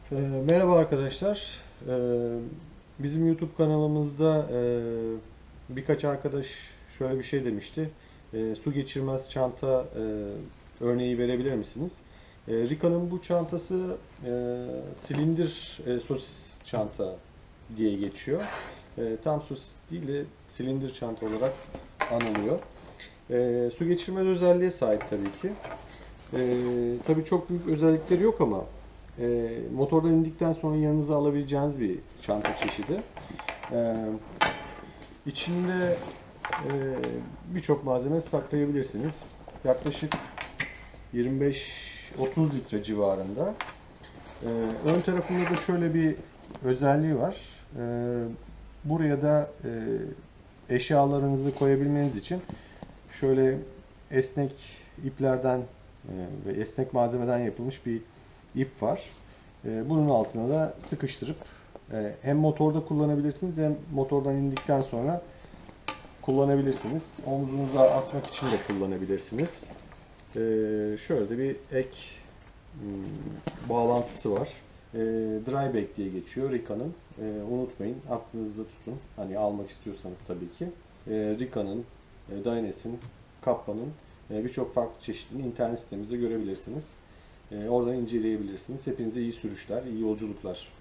Merhaba arkadaşlar. Bizim YouTube kanalımızda birkaç arkadaş şöyle bir şey demişti. Su geçirmez çanta örneği verebilir misiniz? Rica'nın bu çantası silindir sosis çanta diye geçiyor. Tam sosis değil de silindir çanta olarak anılıyor. Su geçirmez özelliğe sahip tabii ki. Tabii çok büyük özellikleri yok ama motordan indikten sonra yanınıza alabileceğiniz bir çanta çeşidi. E, içinde e, birçok malzeme saklayabilirsiniz. Yaklaşık 25-30 litre civarında. E, ön tarafında da şöyle bir özelliği var. Buraya da eşyalarınızı koyabilmeniz için şöyle esnek iplerden ve esnek malzemeden yapılmış bir ip var. Bunun altına da sıkıştırıp hem motorda kullanabilirsiniz hem motordan indikten sonra kullanabilirsiniz. Omzunuza asmak için de kullanabilirsiniz. Şöyle de bir ek bağlantısı var. Dry bag diye geçiyor Rica'nın. Unutmayın, aklınızda tutun. Hani almak istiyorsanız tabii ki. Rica'nın, Dynes'in, Kappa'nın birçok farklı çeşidini internet sitemizde görebilirsiniz. Oradan inceleyebilirsiniz. Hepinize iyi sürüşler, iyi yolculuklar.